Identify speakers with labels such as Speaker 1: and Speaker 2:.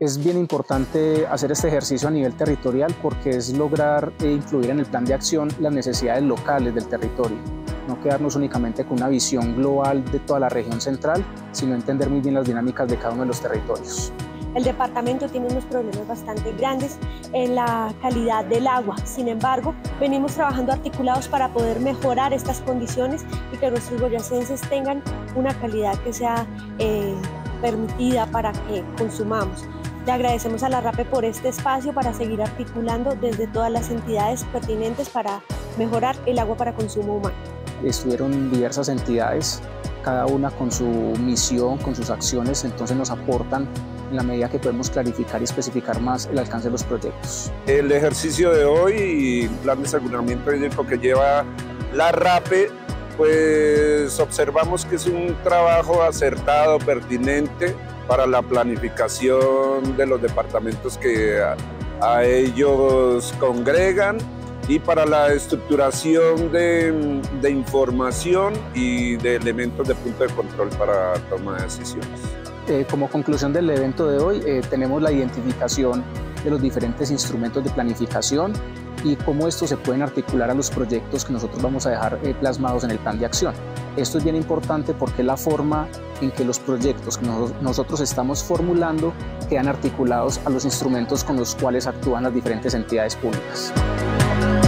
Speaker 1: Es bien importante hacer este ejercicio a nivel territorial porque es lograr incluir en el plan de acción las necesidades locales del territorio. No quedarnos únicamente con una visión global de toda la región central, sino entender muy bien las dinámicas de cada uno de los territorios.
Speaker 2: El departamento tiene unos problemas bastante grandes en la calidad del agua. Sin embargo, venimos trabajando articulados para poder mejorar estas condiciones y que nuestros boyacenses tengan una calidad que sea permitida para que consumamos. Le agradecemos a la RAPE por este espacio para seguir articulando desde todas las entidades pertinentes para mejorar el agua para consumo humano.
Speaker 1: Estuvieron diversas entidades, cada una con su misión, con sus acciones, entonces nos aportan en la medida que podemos clarificar y especificar más el alcance de los proyectos.
Speaker 3: El ejercicio de hoy y el plan de aseguramiento hídrico que lleva la RAPE, pues observamos que es un trabajo acertado, pertinente para la planificación de los departamentos que a ellos congregan y para la estructuración de información y de elementos de punto de control para toma de decisiones.
Speaker 1: Como conclusión del evento de hoy, tenemos la identificación de los diferentes instrumentos de planificación y cómo estos se pueden articular a los proyectos que nosotros vamos a dejar plasmados en el plan de acción. Esto es bien importante porque es la forma en que los proyectos que nosotros estamos formulando quedan articulados a los instrumentos con los cuales actúan las diferentes entidades públicas.